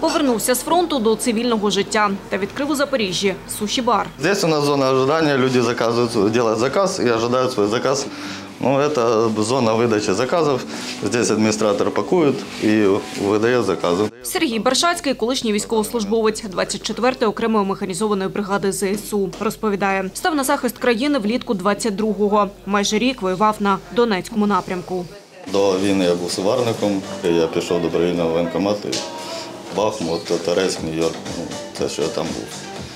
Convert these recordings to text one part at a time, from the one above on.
Повернувся з фронту до цивільного життя та відкрив у Запоріжжі суші-бар. Здесь у нас зона ожидания, люди делают заказ и ожидают свой заказ. Это зона выдачи заказов. Здесь администратор пакует и выдает заказы. Сергій Баршацький – колишній військовослужбовець 24-ї окремої механізованої бригади ЗСУ. Розповідає, став на захист країни влітку 22-го. Майже рік воював на Донецькому напрямку. До війни я був сварником, я пішов до добровільного воєнкомату. Бахмут, Торецьк, Нью-Йорк. Це, що я там був.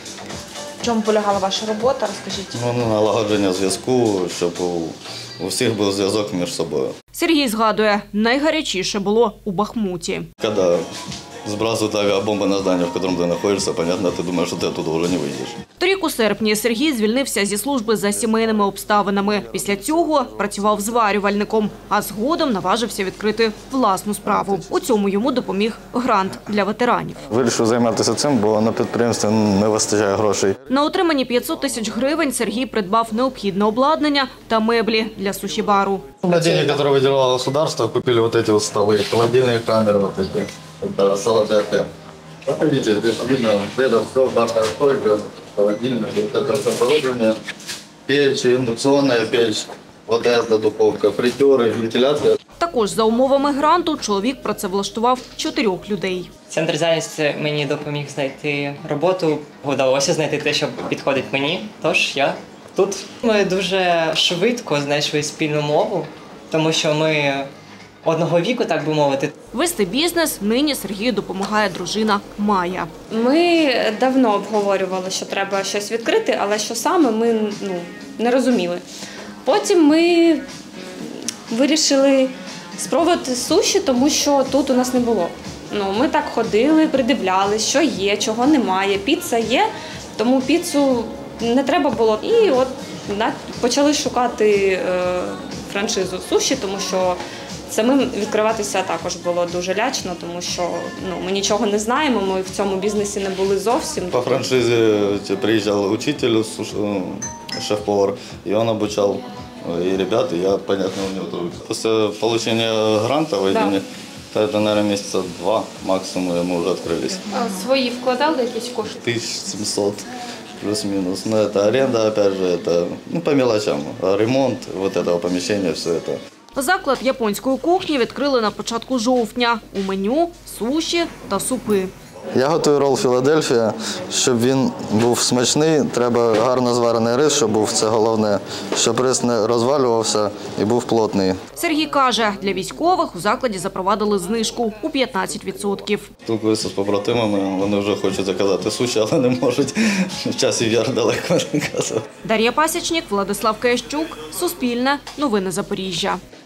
В чому полягала ваша робота, розкажіть? Налагодження зв'язку, щоб у всіх був зв'язок між собою. Сергій згадує, найгарячіше було у Бахмуті. Коли збрасують авіабомби на здання, в якому ти знаходишся, понятно, ти думаєш, що ти туди вже не вийдеш. Торік у серпні Сергій звільнився зі служби за сімейними обставинами. Після цього працював зварювальником, а згодом наважився відкрити власну справу. У цьому йому допоміг грант для ветеранів. Вирішив займатися цим, бо на підприємстві не вистачає грошей. На отримані 500 тисяч гривень Сергій придбав необхідне обладнання та меблі для суші-бару. На деньги, які виділяло государство, купили вот эти вот столи, холодильные камеры, вот эти, это салатеты. Видите, здесь видно, это все, барная стойка, холодильник, вот это оборудование, печь, индукционная печь, вот эта духовка, фритюры, вентиляция. Також за умовами гранту чоловік працевлаштував 4 людей. Центр зайнятості мені допоміг знайти роботу. Вдалося знайти те, що підходить мені, тож я тут. Ми дуже швидко знайшли спільну мову, тому що ми одного віку, так би мовити. Вести бізнес нині Сергію допомагає дружина Майя. Ми давно обговорювали, що треба щось відкрити, але що саме ми не розуміли. Потім ми вирішили спробувати суші, тому що тут у нас не було. Ми так ходили, придивлялись, що є, чого немає. Піца є, тому піцу не треба було. І от почали шукати франшизу суші, тому що самим відкриватися також було дуже лячно, тому що ми нічого не знаємо, ми в цьому бізнесі не були зовсім. По франшизі приїжджав учитель, шеф-повар, і він обучав и ребят, и я, понятно, у него трудно. После получения гранта в Эдине, это, наверное, месяца 2 максимум, мы уже открылись. А свої вкладали якісь кошти? 1700 плюс-минус. Но это аренда, опять же, это по мелочам. Ремонт вот этого помещения, все это. Заклад японської кухні відкрили на початку жовтня. У меню – суші та супи. Я готую рол Філадельфія. Щоб він був смачний, треба гарно зварений рис, щоб був, це головне, щоб рис не розвалювався і був плотний. Сергій каже, для військових у закладі запровадили знижку у 15%. Спілкуюся з побратимами, вони вже хочуть заказати суші, але не можуть. В часі яр далеко не казати. Дар'я Пасічник, Владислав Киящук, Суспільне, Новини Запоріжжя.